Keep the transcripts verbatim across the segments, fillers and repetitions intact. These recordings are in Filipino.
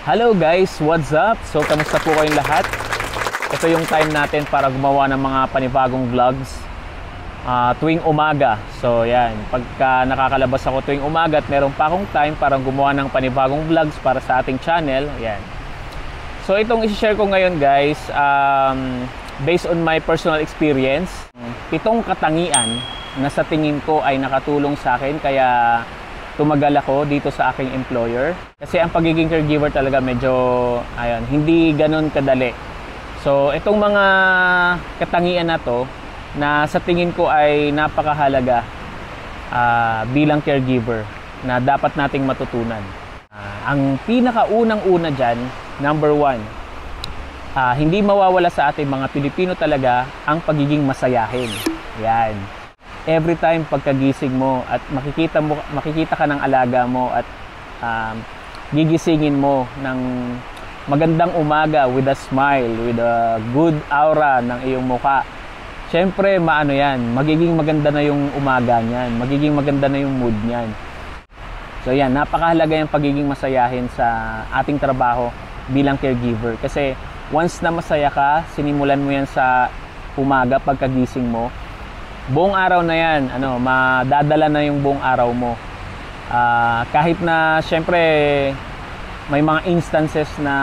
Hello guys, what's up? So, kamusta po kayong lahat? Ito yung time natin para gumawa ng mga panibagong vlogs uh, tuwing umaga. So, yan. Pagka nakakalabas ako tuwing umaga at meron pa akong time para gumawa ng panibagong vlogs para sa ating channel. Yan. So, itong isi-share ko ngayon guys, um, based on my personal experience, pitong katangian na sa tingin ko ay nakatulong sa akin kaya tumagal ako dito sa aking employer. Kasi ang pagiging caregiver talaga medyo, ayun, hindi ganun kadali. So, itong mga katangian na to, na sa tingin ko ay napakahalaga uh, bilang caregiver na dapat nating matutunan. Uh, ang pinakaunang-una dyan, number one, uh, hindi mawawala sa ating mga Pilipino talaga ang pagiging masayahin. Yan. Every time pagkagising mo at makikita mo makikita ka ng alaga mo at um, gigisingin mo ng magandang umaga with a smile, with a good aura ng iyong mukha. Syempre, maano yan, magiging maganda na yung umaga niyan, magiging maganda na yung mood niyan. So yan, napakahalaga yung pagiging masayahin sa ating trabaho bilang caregiver. Kasi once na masaya ka, sinimulan mo yan sa umaga pagkagising mo, buong araw na yan, ano, madadala na yung buong araw mo. Uh, kahit na syempre may mga instances na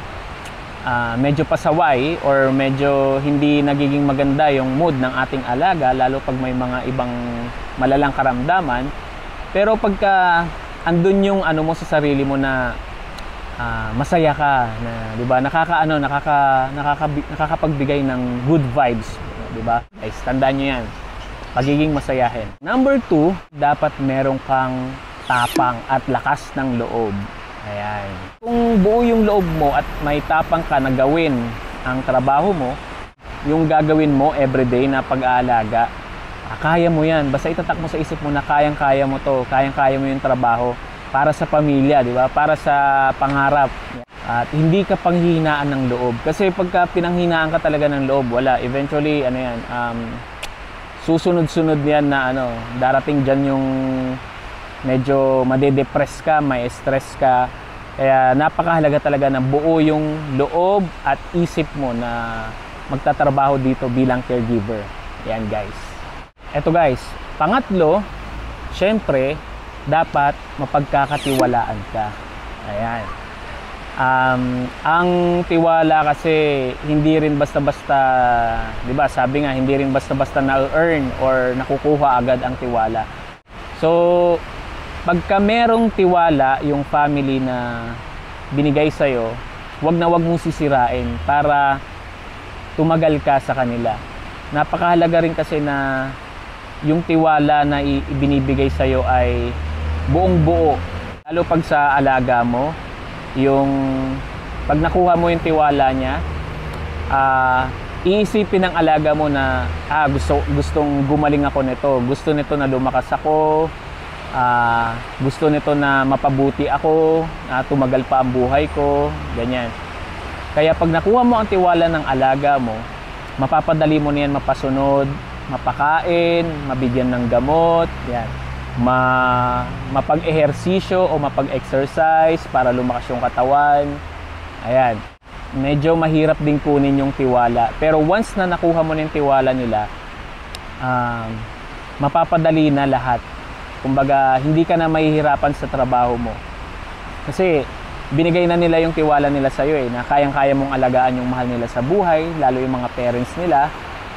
uh, medyo pasaway or medyo hindi nagiging maganda yung mood ng ating alaga, lalo pag may mga ibang malalang karamdaman. Pero pagka andun yung ano mo sa sarili mo na uh, masaya ka, na 'di ba? Nakakaano, nakaka nakaka nakakapagbigay ng good vibes, 'di ba? Ay, tandaan niyo 'yan. Pagiging masayahin. Number two, dapat meron kang tapang at lakas ng loob. Ayan. Kung buo yung loob mo at may tapang ka na gawin ang trabaho mo, yung gagawin mo everyday na pag-aalaga, kaya mo yan. Basta itatak mo sa isip mo na kayang-kaya mo to, kayang-kaya mo yung trabaho para sa pamilya, di ba? Para sa pangarap. At hindi ka panghihinaan ng loob. Kasi pagka pinanghinaan ka talaga ng loob, wala. Eventually, ano yan, um, susunod-sunod yan na ano, darating dyan yung medyo madedepress ka, may stress ka. Kaya napakahalaga talaga na buo yung loob at isip mo na magtatrabaho dito bilang caregiver. Yan guys. Eto guys, pangatlo, syempre, dapat mapagkakatiwalaan ka. Ayan. Um, ang tiwala kasi hindi rin basta-basta, 'di ba? Sabi nga hindi rin basta-basta na-earn or nakukuha agad ang tiwala. So, pagka merong tiwala yung family na binigay sa iyo, wag na wag mong sisirain para tumagal ka sa kanila. Napakahalaga rin kasi na yung tiwala na ibinibigay sa iyo ay buong-buo. Lalo pag sa alaga mo, yung pag nakuha mo yung tiwala niya, uh, iisipin ng alaga mo na ah, gusto, gustong gumaling ako nito, gusto nito na lumakas ako, uh, gusto nito na mapabuti ako, na uh, tumagal pa ang buhay ko, ganyan. Kaya pag nakuha mo ang tiwala ng alaga mo, mapapadali mo niyan mapasunod, mapakain, mabigyan ng gamot, yan. Ma mapag-ehersisyo o mapag-exercise para lumakas yung katawan. Ayan. Medyo mahirap din kunin yung tiwala. Pero once na nakuha mo na yung tiwala nila, um, mapapadali na lahat. Kumbaga, hindi ka na mahihirapan sa trabaho mo. Kasi binigay na nila yung tiwala nila sa'yo eh, na kayang-kaya mong alagaan yung mahal nila sa buhay, lalo yung mga parents nila.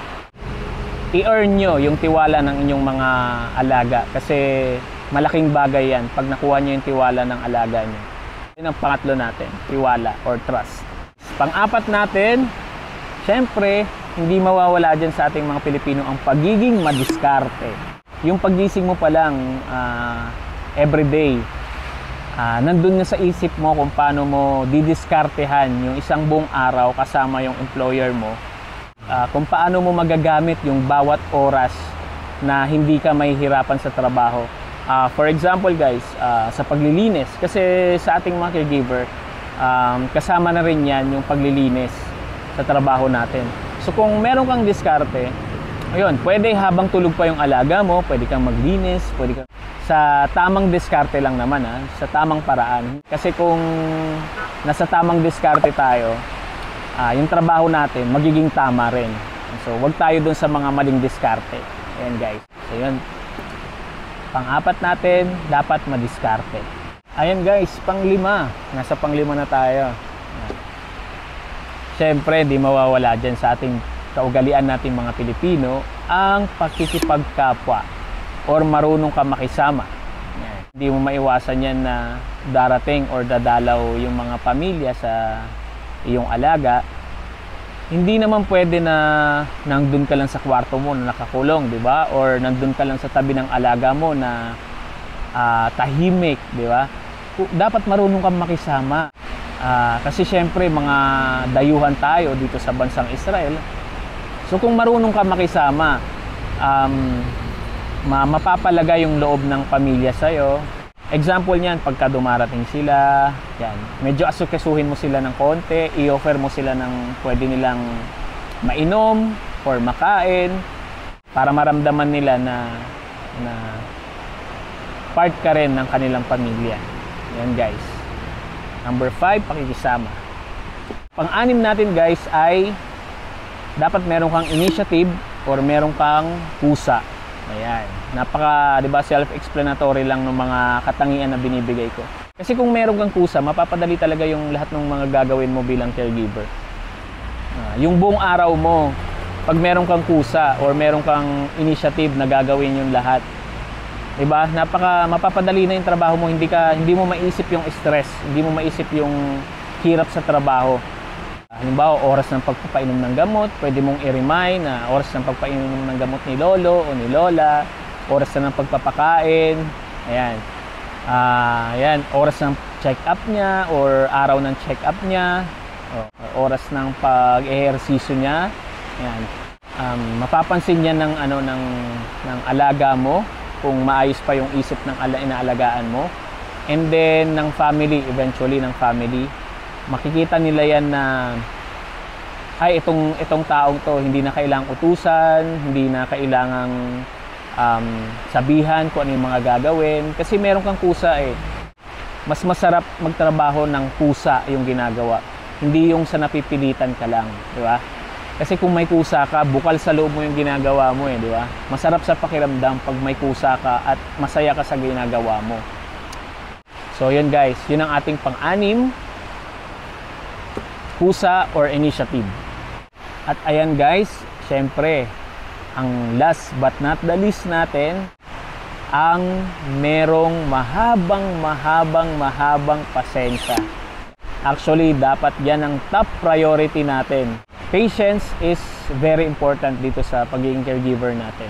I-earn nyo yung tiwala ng inyong mga alaga kasi malaking bagay yan pag nakuha nyo yung tiwala ng alaga nyo. Yun ang pangatlo natin, tiwala or trust. Pang-apat natin, syempre, hindi mawawala dyan sa ating mga Pilipino ang pagiging madiskarte. Yung paggising mo pa lang uh, everyday, uh, nandun na sa isip mo kung paano mo didiskartehan yung isang buong araw kasama yung employer mo. Uh, kung paano mo magagamit yung bawat oras na hindi ka mahihirapan sa trabaho. Uh, for example guys, uh, sa paglilinis, kasi sa ating mga caregiver, um, kasama na rin yan yung paglilinis sa trabaho natin. So kung meron kang diskarte, ayun, pwede habang tulog pa yung alaga mo, pwede kang maglinis, pwede kang sa tamang diskarte lang naman, ha? Sa tamang paraan. Kasi kung nasa tamang diskarte tayo, uh, yung trabaho natin magiging tama rin. So wag tayo dun sa mga maling diskarte. Ayan guys. So yun. Pang-apat natin, dapat madiskarte. Ayan guys, pang-lima. Nasa pang-lima na tayo. Siyempre, di mawawala dyan sa ating kaugalian nating mga Pilipino ang pakikipagkapwa or marunong ka makisama. Yan. Hindi mo maiwasan yan na darating or dadalaw yung mga pamilya sa iyong alaga. Hindi naman pwede na nandun ka lang sa kwarto mo na nakakulong, di ba? Or nandun ka lang sa tabi ng alaga mo na uh, tahimik, di ba? Dapat marunong kang makisama. Uh, kasi syempre mga dayuhan tayo dito sa bansang Israel. So kung marunong ka makisama, um, mapapalaga yung loob ng pamilya sa'yo. Example niyan, pagka dumarating sila, yan, medyo asukasuhin mo sila ng konti, i-offer mo sila ng pwede nilang mainom or makain para maramdaman nila na, na part ka rin ng kanilang pamilya. Yan guys. Number five, pakikisama. Pang-anim natin guys ay dapat meron kang initiative or meron kang pusa. Ayan. Napaka, di ba, self-explanatory lang ng mga katangian na binibigay ko. Kasi kung meron kang pusa, mapapadali talaga yung lahat ng mga gagawin mo bilang caregiver. Uh, yung buong araw mo, pag meron kang pusa or meron kang initiative na gagawin yung lahat, diba? Napaka mapapadali na yung trabaho mo, hindi ka hindi mo maisip yung stress, hindi mo maisip yung hirap sa trabaho. Halimbawa, oras ng pagpapainom ng gamot, pwede mong i-remind na oras ng pagpapainom ng gamot ni lolo o ni lola, oras na ng pagpapakain, ayan. Ah, uh, ayan, oras ng check-up niya or araw ng check-up niya, o oras ng pag-ehersisyo niya. Ayan. Um, mapapansin niya ng ano ng ng alaga mo kung maayos pa yung isip ng ala inaalagaan mo, and then ng family, eventually ng family, makikita nila yan na ay itong itong taong to hindi na kailangang utusan, hindi na kailangang um, sabihan kung ano yung mga gagawin, kasi meron kang pusa eh. Mas masarap magtrabaho ng pusa yung ginagawa, hindi yung sa napipilitan ka lang, di ba? Kasi kung may kusa ka, bukal sa loob mo yung ginagawa mo eh, di ba? Masarap sa pakiramdam pag may kusa ka at masaya ka sa ginagawa mo. So yun guys, yun ang ating pang-anim, kusa or initiative. At ayan guys, syempre, ang last but not the least natin, ang merong mahabang, mahabang, mahabang pasensya. Actually, dapat yan ang top priority natin. Patience is very important dito sa pagiging caregiver natin.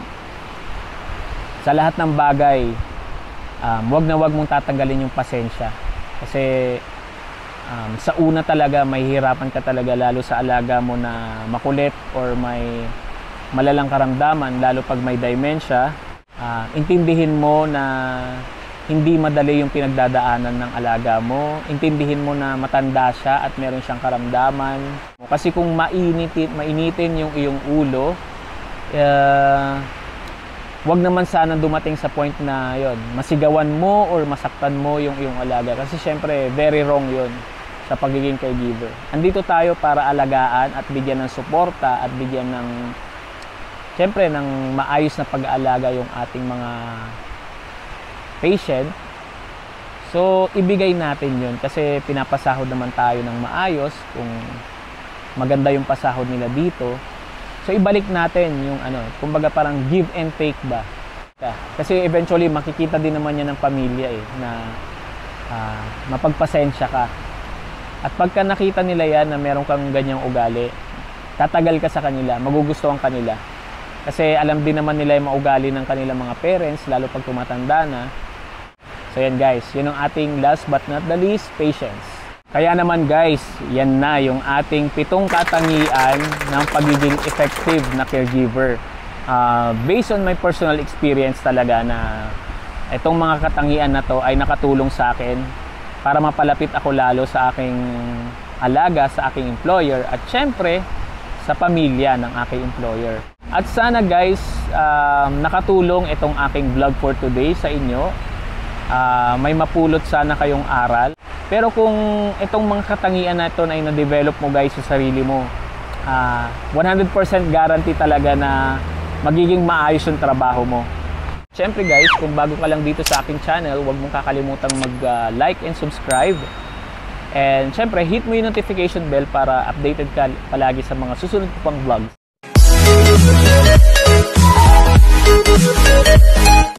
Sa lahat ng bagay, um, wag na wag mong tatanggalin yung pasensya. Kasi um, sa una talaga, mahihirapan ka talaga lalo sa alaga mo na makulit or may malalang karamdaman, lalo pag may dementia. Uh, intindihin mo na hindi madali yung pinagdadaanan ng alaga mo. Intindihin mo na matanda siya at meron siyang karamdaman. Kasi kung mainitin, mainitin yung iyong ulo, uh, wag naman sana dumating sa point na yon, masigawan mo or masaktan mo yung iyong alaga. Kasi syempre, very wrong yon sa pagiging caregiver. Andito tayo para alagaan at bigyan ng suporta at bigyan ng, syempre, ng maayos na pag-aalaga yung ating mga patient. So ibigay natin yun kasi pinapasahod naman tayo ng maayos kung maganda yung pasahod nila dito. So ibalik natin yung ano, kumbaga parang give and take ba. Kasi eventually makikita din naman yan ng pamilya eh na uh, mapagpasensya ka. At pagka nakita nila yan na meron kang ganyang ugali, tatagal ka sa kanila, magugustuhan kanila. Kasi alam din naman nila yung maugali ng kanilang mga parents, lalo pag tumatanda na. So yan guys, yun ang ating last but not the least, patience. Kaya naman guys, yan na yung ating pitong katangian ng pagiging effective na caregiver. Uh, based on my personal experience talaga na itong mga katangian na to ay nakatulong sa akin para mapalapit ako lalo sa aking alaga, sa aking employer at syempre sa pamilya ng aking employer. At sana guys, um, nakatulong itong aking vlog for today sa inyo. Uh, may mapulot sana kayong aral. Pero kung itong mga katangian na ito ay na-develop mo guys sa sarili mo, uh, one hundred percent guarantee talaga na magiging maayos yung trabaho mo. Siyempre guys, kung bago ka lang dito sa aking channel, huwag mong kakalimutang mag-like uh, and subscribe. And siyempre, hit mo yung notification bell para updated ka palagi sa mga susunod ko pang vlogs.